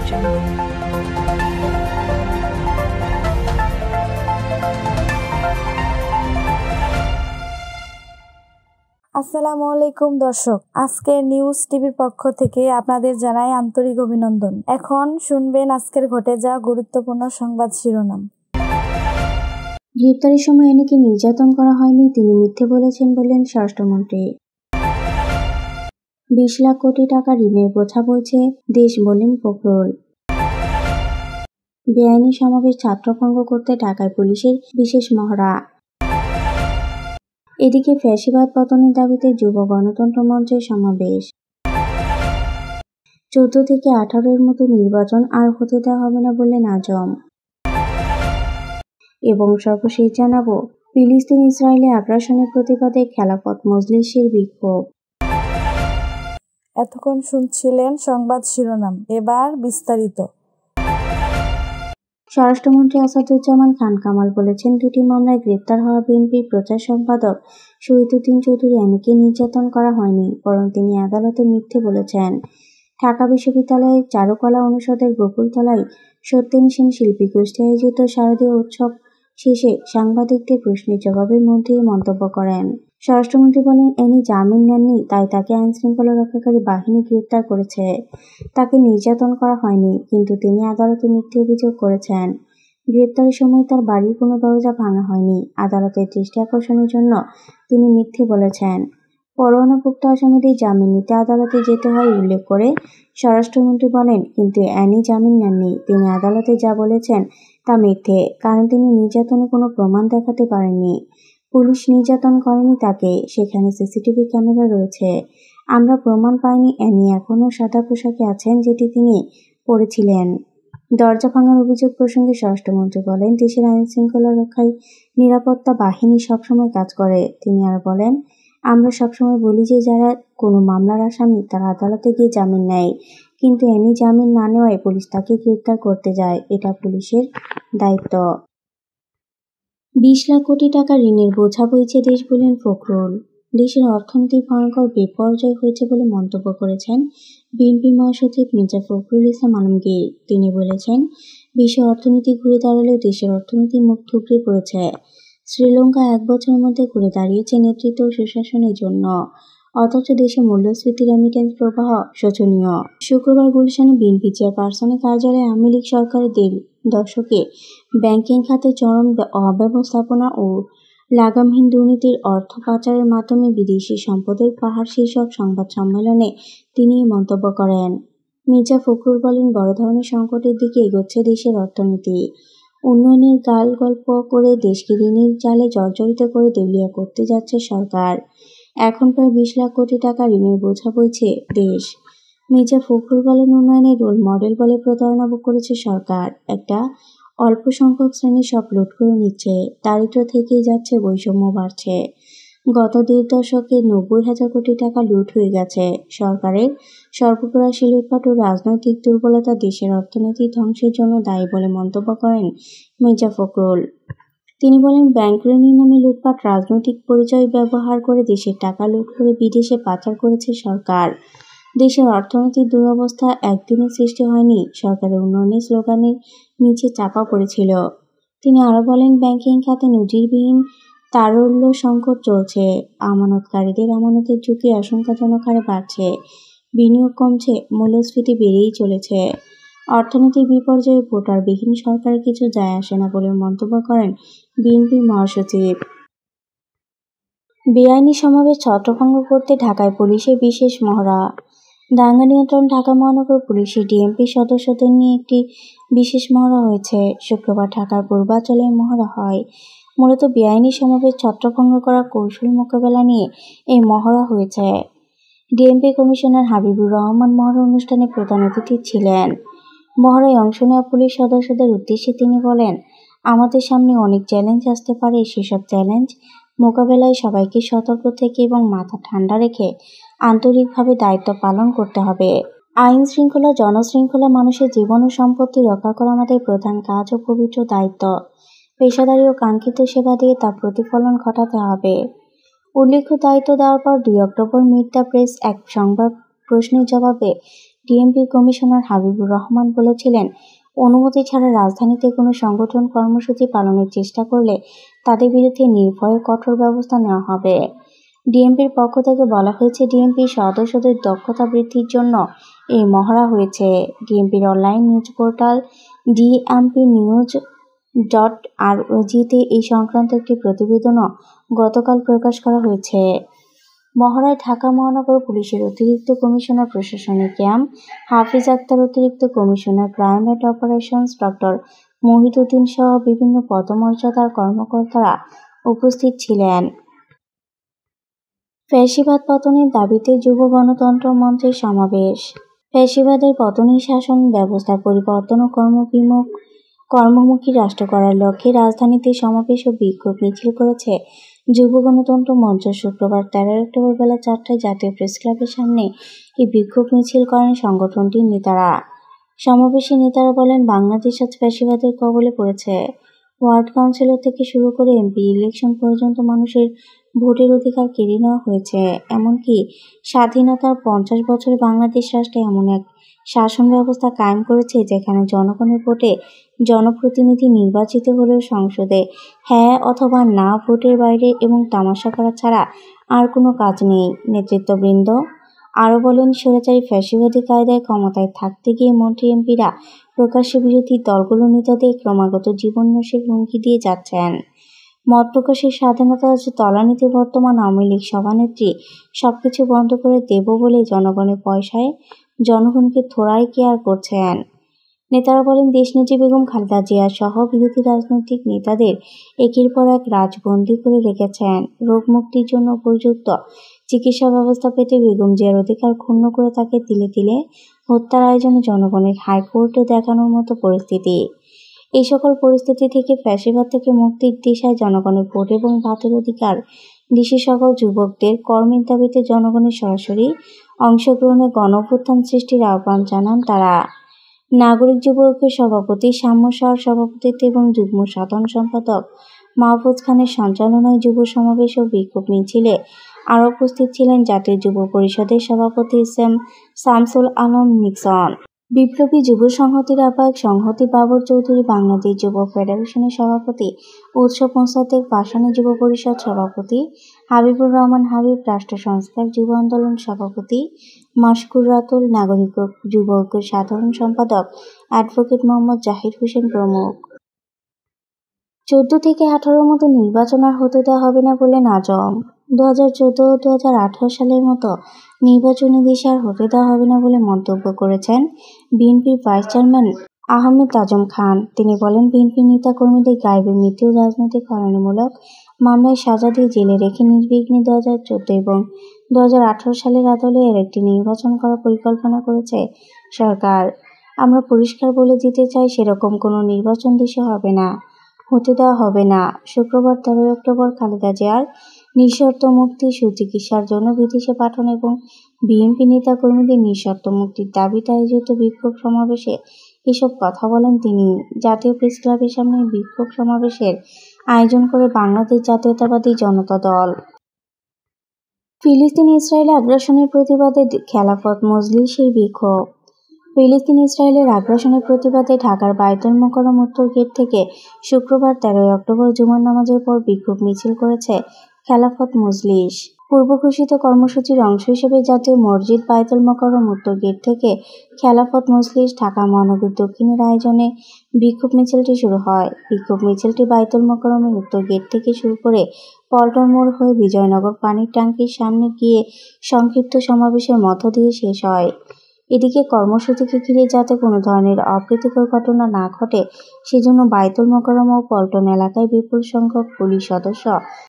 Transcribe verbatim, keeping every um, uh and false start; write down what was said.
জানান। আসসালামু আলাইকুম দর্শক, আজকে নিউজ টিভির পক্ষ থেকে আপনাদের জানাই আন্তরিক অভিনন্দন। এখন শুনবেন আজকের ঘটে যাওয়া গুরুত্বপূর্ণ সংবাদ শিরোনাম। গ্রেপ্তারের সময় এনিকে নির্যাতন করা হয়নি, তিনি মিথ্যে বলেছেন বললেন স্বরাষ্ট্রমন্ত্রী। বিশ লাখ কোটি টাকা ঋণের বোঝা বইছে দেশ, বললেন ফখরুল। বেআইনি সমাবেশ ছাত্রভঙ্গ করতে ঢাকায় পুলিশের বিশেষ মহড়া। এদিকে ফ্যাসিবাদ পতনের দাবিতে যুব গণতন্ত্র মঞ্চের সমাবেশ। চোদ্দ থেকে আঠারো এর মতো নির্বাচন আর হতে দেওয়া হবে না বললেন আজম। এবং সর্বশেষ জানাবো ফিলিস্তিন ইসরায়েলে আগ্রাসনের প্রতিবাদে খেলাফত মজলিসের বিক্ষোভ। এতক্ষণ শুনছিলেন সংবাদ শিরোনাম, এবার বিস্তারিত। স্বরাষ্ট্রমন্ত্রী আসাদুজ্জামান খান কামাল বলেছেন, দুটি মামলায় গ্রেপ্তার হওয়া বিএনপির প্রচার সম্পাদক শহীদুদ্দিন চৌধুরী এনিকে নির্যাতন করা হয়নি, বরং তিনি আদালতে মিথ্যে বলেছেন। ঢাকা বিশ্ববিদ্যালয়ের চারুকলা অনুষদের বকুলতলায় সত্যেন শিল্পী গোষ্ঠী আয়োজিত শারদীয় উৎসব শেষে সাংবাদিকদের প্রশ্নের জবাবে মন্ত্রী মন্তব্য করেন। স্বরাষ্ট্রমন্ত্রী বলেন, এনি জামিন নেননি, তাই তাকে আইনশৃঙ্খলা রক্ষাকারী বাহিনী গ্রেপ্তার করেছে। তাকে নির্যাতন করা হয়নি, কিন্তু তিনি আদালতে মিথ্যে অভিযোগ করেছেন। গ্রেপ্তারের সময় তার বাড়ির কোনো দরজা ভাঙা হয়নি। আদালতের দৃষ্টি আকর্ষণের জন্য তিনি মিথ্যে বলেছেন। পরোয়ানাভুক্ত আসামিদের জামিন নিতে আদালতে যেতে হয় উল্লেখ করে স্বরাষ্ট্রমন্ত্রী বলেন, কিন্তু অ্যানি জামিন নেননি। তিনি আদালতে যা বলেছেন তা মিথ্যে, কারণ তিনি নির্যাতনে কোনো প্রমাণ দেখাতে পারেননি। পুলিশ নির্যাতন করেনি তাকে, সেখানে সিসিটিভি ক্যামেরা রয়েছে। আমরা প্রমাণ পাইনি। অ্যানি এখনও সাদা পোশাকে আছেন, যেটি তিনি পরেছিলেন। দরজা ভাঙার অভিযোগ প্রসঙ্গে স্বরাষ্ট্রমন্ত্রী বলেন, দেশের আইন শৃঙ্খলা রক্ষায় নিরাপত্তা বাহিনী সবসময় কাজ করে। তিনি আরও বলেন, আমরা সবসময় বলি যে যারা কোনো মামলার আসামি তারা আদালতে গিয়ে জামিন নেয়, কিন্তু অ্যানি জামিন না নেওয়ায় পুলিশ তাকে গ্রেপ্তার করতে যায়। এটা পুলিশের দায়িত্ব। বিশ লাখ কোটি টাকা ঋণের বোঝা বইছে দেশ, বললেন ফখরুল। দেশের অর্থনীতি ভয়ঙ্কর বিপর্যয় হয়েছে বলে মন্তব্য করেছেন বিএনপি মহাসচিব মির্জা ফখরুল ইসলাম আলমগীর। তিনি বলেছেন, বিশ্ব অর্থনীতি ঘুরে দাঁড়ালেও দেশের অর্থনীতি মুখ থুবড়ে পড়েছে। শ্রীলঙ্কা এক বছরের মধ্যে ঘুরে দাঁড়িয়েছে নেতৃত্ব ও সুশাসনের জন্য, অথচ দেশে মূল্যস্ফীতি রেমিটেন্স প্রবাহ শোচনীয়। শুক্রবার গুলশানে বিএনপি চেয়ারপারসনের কার্যালয়ে আওয়ামী লীগ সরকারের দেড় দশকে ব্যাংকিং খাতে চরম অব্যবস্থাপনা ও লাগামহীন দুর্নীতির অর্থ পাচারের মাধ্যমে বিদেশি সম্পদের পাহাড় শীর্ষক সংবাদ সম্মেলনে তিনি মন্তব্য করেন। মির্জা ফখরুল বলেন, বড় ধরনের সংকটের দিকে এগোচ্ছে দেশের অর্থনীতি। উন্নয়নের গাল গল্প করে দেশকে ঋণের জালে জর্জরিত করে দেউলিয়া করতে যাচ্ছে সরকার। এখন প্রায় বিশ লাখ কোটি টাকা ঋণের বোঝা বইছে দেশ। মির্জা ফখরুল বলেন, উন্নয়নের রোল মডেল বলে প্রতারণা করেছে সরকার। একটা অল্প সংখ্যক শ্রেণী সব লুট করে নিচ্ছে, দারিদ্র্য থেকেই যাচ্ছে, বৈষম্য বাড়ছে। গত দেড় দশকে নব্বই হাজার কোটি টাকা লুট হয়ে গেছে। সরকারের সর্বগ্রাসী লুটপাট ও রাজনৈতিক দুর্বলতা দেশের অর্থনৈতিক ধ্বংসের জন্য দায়ী বলে মন্তব্য করেন মির্জা ফখরুল। তিনি বলেন, ব্যাংক ঋণের নামে লুটপাট, রাজনৈতিক পরিচয় ব্যবহার করে দেশের টাকা লুট করে বিদেশে পাচার করেছে সরকার। দেশের অর্থনৈতিক দুরবস্থা একদিনে সৃষ্টি হয়নি, সরকারের উন্নয়নের স্লোগানের নিচে চাপা পড়েছিল। তিনি আরও বলেন, ব্যাংকিং খাতে নজিরবিহীন তারল্য সংকট চলছে। আমানতকারীদের আমানতের ঝুঁকি আশঙ্কাজনক হারে বাড়ছে। বিনিয়োগ কমছে, মূল্যস্ফীতি বেড়েই চলেছে। অর্থনৈতিক বিপর্যয়ে ভোটারবিহীন সরকারের কিছু যায় আসে না বলে মন্তব্য করেন বিএনপির মহাসচিব। বেআইনি সমাবেশ ছত্রভঙ্গ করতে ঢাকায় পুলিশের বিশেষ মহড়া। দাঙ্গা নিয়ন্ত্রণ ঢাকা মহানগর পুলিশের ডিএমপি সদস্যদের নিয়ে একটি বিশেষ মহড়া হয়েছে। শুক্রবার ঢাকার পূর্বাঞ্চলে মহড়া হয়। মূলত বেআইনি সমাবেশ ছত্রভঙ্গ করা কৌশল মোকাবেলা নিয়ে এই মহড়া হয়েছে। ডিএমপি কমিশনার হাবিবুর রহমান মহড়া অনুষ্ঠানে প্রধান অতিথি ছিলেন। মহড়ায় অংশ নেওয়া পুলিশ সদস্যদের উদ্দেশ্যে তিনি বলেন, আমাদের সামনে অনেক চ্যালেঞ্জ আসতে পারে। সেসব চ্যালেঞ্জ মোকাবেলায় সবাইকে সতর্ক থেকে এবং মাথা ঠান্ডা রেখে আন্তরিকভাবে দায়িত্ব পালন করতে হবে। আইন শৃঙ্খলা, জনশৃঙ্খলা, মানুষের জীবন ও সম্পত্তি রক্ষা করা আমাদের প্রধান কাজ ও পবিত্র দায়িত্ব। পেশাদারী ও কাঙ্ক্ষিত সেবা দিয়ে তার প্রতিফলন ঘটাতে হবে। উল্লেখ্য, দায়িত্ব দেওয়ার পর দুই অক্টোবর মিড দ্য প্রেস এক সংবাদ প্রশ্নের জবাবে ডিএমপি কমিশনার হাবিবুর রহমান বলেছিলেন, অনুমতি ছাড়া রাজধানীতে কোনো সংগঠন কর্মসূচি পালনের চেষ্টা করলে তাদের বিরুদ্ধে নির্ভয়ে কঠোর ব্যবস্থা নেওয়া হবে। ডিএমপির পক্ষ থেকে বলা হয়েছে, ডিএমপি সদস্যদের দক্ষতা বৃদ্ধির জন্য এই মহড়া হয়েছে। ডিএমপির online news portal DMP news dot আরওজিতে এই সংক্রান্ত একটি প্রতিবেদনও গতকাল প্রকাশ করা হয়েছে। মহড়ায় ঢাকা মহানগর পুলিশের অতিরিক্ত কমিশনার প্রশাসনিক ক্যাম্প হাফিজ আক্তার, অতিরিক্ত commissioner crime and operations doctor Mohiuddin সহ বিভিন্ন পদমর্যাদার কর্মকর্তারা উপস্থিত ছিলেন। ফ্যাসিবাদ পতনের দাবিতে যুব গণতন্ত্র মঞ্চের সমাবেশ। ফ্যাসিবাদের পতনই শাসন ব্যবস্থার পরিবর্তন ও কর্মবিমুখ কর্মমুখী রাষ্ট্র করার লক্ষ্যে রাজধানীতে সমাবেশ ও বিক্ষোভ মিছিল করেছে যুব গণতন্ত্র মঞ্চ। শুক্রবার তেরোই অক্টোবর বেলা চারটায় জাতীয় প্রেস ক্লাবের সামনে এই বিক্ষোভ মিছিল করেন সংগঠনটির নেতারা। সমাবেশে নেতারা বলেন, বাংলাদেশ আজ ফ্যাসিবাদের কবলে পড়েছে। ওয়ার্ড কাউন্সিলর থেকে শুরু করে এমপি ইলেকশন পর্যন্ত মানুষের ভোটের অধিকার কেড়ে নেওয়া হয়েছে। এমনকি স্বাধীনতার পঞ্চাশ বছরে বাংলাদেশ রাষ্ট্রে এমন এক শাসন ব্যবস্থা কায়েম করেছে যেখানে জনগণের ভোটে জনপ্রতিনিধি নির্বাচিত হলেও সংসদে হ্যাঁ অথবা না ভোটের বাইরে এবং তামাশা করা ছাড়া আর কোনো কাজ নেই। নেতৃত্ববৃন্দ আরও বলেন, স্বৈরাচারী ফ্যাসিবাদী কায়দায় ক্ষমতায় থাকতে গিয়ে মন্ত্রী এমপিরা প্রকাশ্যে বিরোধী দলগুলোর নেতাদের ক্রমাগত জীবননাশের হুমকি দিয়ে যাচ্ছেন। মত প্রকাশের স্বাধীনতা আজ তলানিতে। বর্তমান আওয়ামী লীগ সভানেত্রী সবকিছু বন্ধ করে দেব বলে জনগণের পয়সায় জনগণকে থোড়াই কেয়ার করছেন। নেতারা বলেন, দেশনেত্রী বেগম খালেদা জিয়া সহ বিরোধী রাজনৈতিক নেতাদের একের পর এক রাজবন্দী করে রেখেছেন। রোগ মুক্তির জন্য উপযুক্ত চিকিৎসা ব্যবস্থা পেতে বেগম জিয়ার অধিকার ক্ষুণ্ণ করে তাকে তিলে তিলে হত্যার আয়োজনে জনগণের হাইকোর্টে দেখানোর মতো পরিস্থিতি। এই সকল পরিস্থিতি থেকে ফ্যাসিবাদ থেকে মুক্তির দিশায় জনগণের ভোট এবং ভাতের অধিকার দেশের সকল যুবকদের কর্মের দাবিতে জনগণের সরাসরি অংশগ্রহণে গণঅভ্যুত্থান সৃষ্টির আহ্বান জানান তারা। নাগরিক যুব ঐক্যের সভাপতি শাম্য শাহর সভাপতিত্বে এবং যুগ্ম সাধারণ সম্পাদক মাহফুজ খানের সঞ্চালনায় যুব সমাবেশ ও বিক্ষোভ মিছিলে আরও উপস্থিত ছিলেন জাতীয় যুব পরিষদের সভাপতি S M Shamsul Alam Nixon, বিপ্লবী যুব সংহতির আহ্বায়ক সংহতি বাবর চৌধুরী, বাংলাদেশ যুব ফেডারেশনের সভাপতি উৎসব মোসাদ্দেক, ভাসানী যুব পরিষদ সভাপতি হাবিবুর রহমান হাবিব, রাষ্ট্র সংস্কার যুব আন্দোলন সভাপতি মাশকুর রাতুল, নাগরিক যুব ঐক্যের সাধারণ সম্পাদক অ্যাডভোকেট মোহাম্মদ জাহির হোসেন প্রমুখ। চোদ্দ থেকে আঠারোর মতো নির্বাচন আর হতে দেওয়া হবে না বলে নাজম। দু হাজার চোদ্দ ও দু হাজার আঠারো সালের মতো নির্বাচনী দেশে আর হতে দেওয়া হবে না বলে মন্তব্য করেছেন বিএনপির ভাইস চেয়ারম্যান আহমেদ আজম খান। তিনি বলেন, বিএনপির নেতাকর্মীদের গায়েবে মৃত্যু রাজনৈতিক হয়রানিমূলক মামলায় সাজা দিয়ে জেলে রেখে নির্বিঘ্নে দু হাজার চোদ্দ এবং দু হাজার আঠারো সালের আদলে এর একটি নির্বাচন করার পরিকল্পনা করেছে সরকার। আমরা পরিষ্কার বলে দিতে চাই, সেরকম কোনো নির্বাচন দেশে হবে না, হতে দেওয়া হবে না। শুক্রবার তেরোই অক্টোবর খালেদা জিয়ার নিঃশর্ত মুক্তি, সুচিকিৎসার জন্য বিদেশে পাঠানো এবং বিএনপি নেতাকর্মীদের নিঃশর্ত মুক্তির দাবিতে আয়োজিত বিক্ষোভ সমাবেশে এসব কথা বলেন তিনি। জাতীয় প্রেস ক্লাবের সামনে বিক্ষোভ সমাবেশের আয়োজন করে বাংলাদেশ জাতীয়তাবাদী জনতা দল। ফিলিস্তিন ইসরায়েলে আগ্রাসনের প্রতিবাদে খেলাফত মজলিসের বিক্ষোভ। ফিলিস্তিন ইসরায়েলের আগ্রাসনের প্রতিবাদে ঢাকার বায়তুল মোকাররম উত্তর গেট থেকে শুক্রবার তেরোই অক্টোবর জুমার নামাজের পর বিক্ষোভ মিছিল করেছে খেলাফত মজলিস। পূর্ব ঘোষিত কর্মসূচির অংশ হিসেবে জাতীয় মসজিদ বায়তুল মোকাররম উত্তর গেট থেকে খেলাফত মজলিস ঢাকা মহানগর দক্ষিণের আয়োজনে বিক্ষোভ মিছিলটি শুরু হয়। বিক্ষোভ মিছিলটি বায়তুল মোকাররমের উত্তর গেট থেকে শুরু করে পল্টন মোড় হয়ে বিজয়নগর পানির ট্যাঙ্কির সামনে গিয়ে সংক্ষিপ্ত সমাবেশের মধ্য দিয়ে শেষ হয়। এদিকে কর্মসূচিকে ঘিরে যাতে কোনো ধরনের অপ্রীতিকর ঘটনা না ঘটে সেজন্য বায়তুল মোকাররম ও পল্টন এলাকায় বিপুল সংখ্যক পুলিশ সদস্য